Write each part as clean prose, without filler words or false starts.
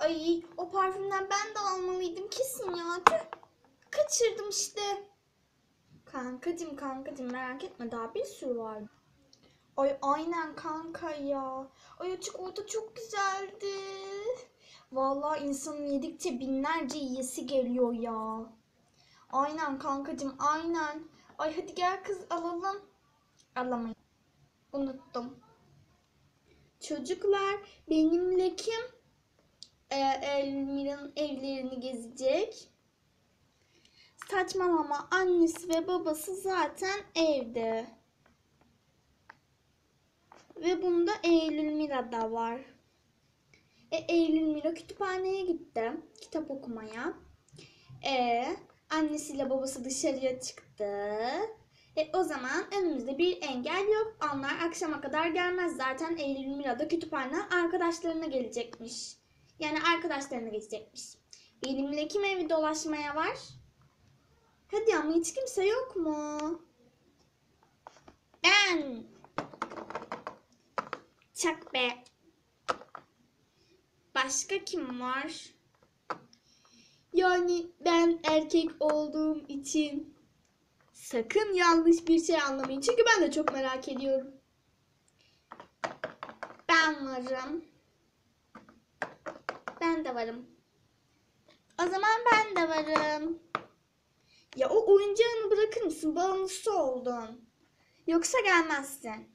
Ay, o parfümden ben de almalıydım kesin ya. Tüh, kaçırdım işte. Kankacım merak etme, daha bir sürü var. Ay aynen kanka ya. Ay, o çikolata çok güzeldi. Vallahi insanın yedikçe binlerce yiyesi geliyor ya. Aynen kankacım, aynen. Ay hadi gel kız, alalım. Alamayız. Unuttum. Çocuklar, benimle kim Elmira'nın evlerini gezecek? Saçmalama, annesi ve babası zaten evde. Ve bunda Eylül Mira da var. Eylül Mira kütüphaneye gitti kitap okumaya. Annesiyle babası dışarıya çıktı. O zaman önümüzde bir engel yok. Onlar akşama kadar gelmez. Zaten Eylül Mira da kütüphaneden arkadaşlarına gelecekmiş. Yani arkadaşlarına geçecekmiş. Benimle kim evi dolaşmaya var? Hadi ama hiç kimse yok mu? Ben. Çak be. Başka kim var? Yani ben erkek olduğum için sakın yanlış bir şey anlamayın. Çünkü ben de çok merak ediyorum. Ben varım. Ben de varım. O zaman ben de varım. Ya o oyuncağını bırakır mısın? Bağımlısı oldun. Yoksa gelmezsin.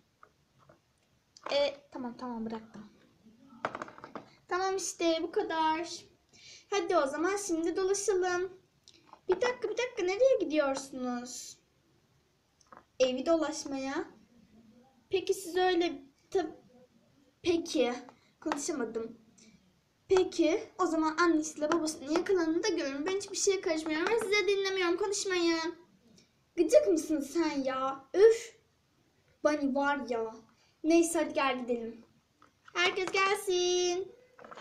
Tamam bıraktım. Tamam işte bu kadar. Hadi o zaman şimdi dolaşalım. Bir dakika nereye gidiyorsunuz? Evi dolaşmaya. Peki siz öyle Peki konuşamadım. Peki o zaman annesiyle babasının yakalanını da görün. Ben hiçbir şeye karışmıyorum ve size dinlemiyorum. Konuşmayın. Gıcık mısın sen ya? Üf. Bani var ya. Neyse hadi gel gidelim. Herkes gelsin.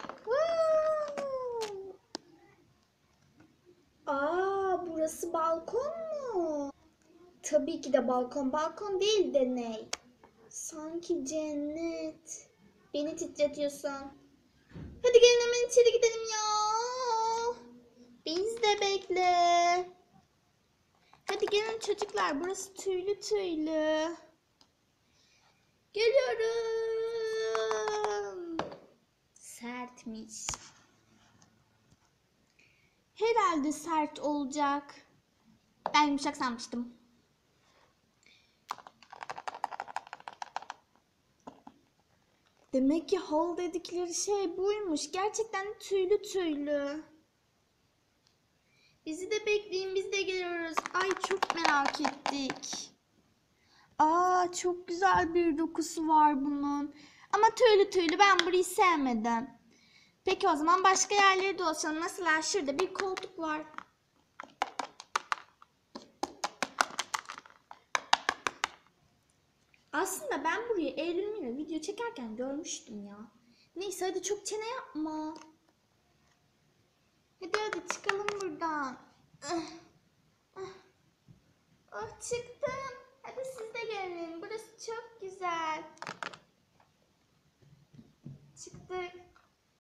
Burası balkon mu? Tabii ki de balkon. Balkon değil de ne? Sanki cennet. Beni titretiyorsun. Hadi gelin hemen içeri gidelim ya. Biz de bekle. Hadi gelin çocuklar. Burası tüylü tüylü. Geliyorum. Sertmiş. Herhalde sert olacak. Ben yumuşak sanmıştım. Demek ki hal dedikleri şey buymuş. Gerçekten tüylü tüylü. Bizi de bekleyin, biz de geliyoruz. Ay çok merak ettik. Çok güzel bir dokusu var bunun. Ama tüylü tüylü, ben burayı sevmedim. Peki o zaman başka yerleri dolaşalım. Mesela şurada bir koltuk var. Aslında ben burayı Eylül Mira video çekerken görmüştüm ya. Neyse hadi çok çene yapma. Hadi çıkalım buradan. Çıktım. Hadi siz de gelin. Burası çok güzel. Çıktık.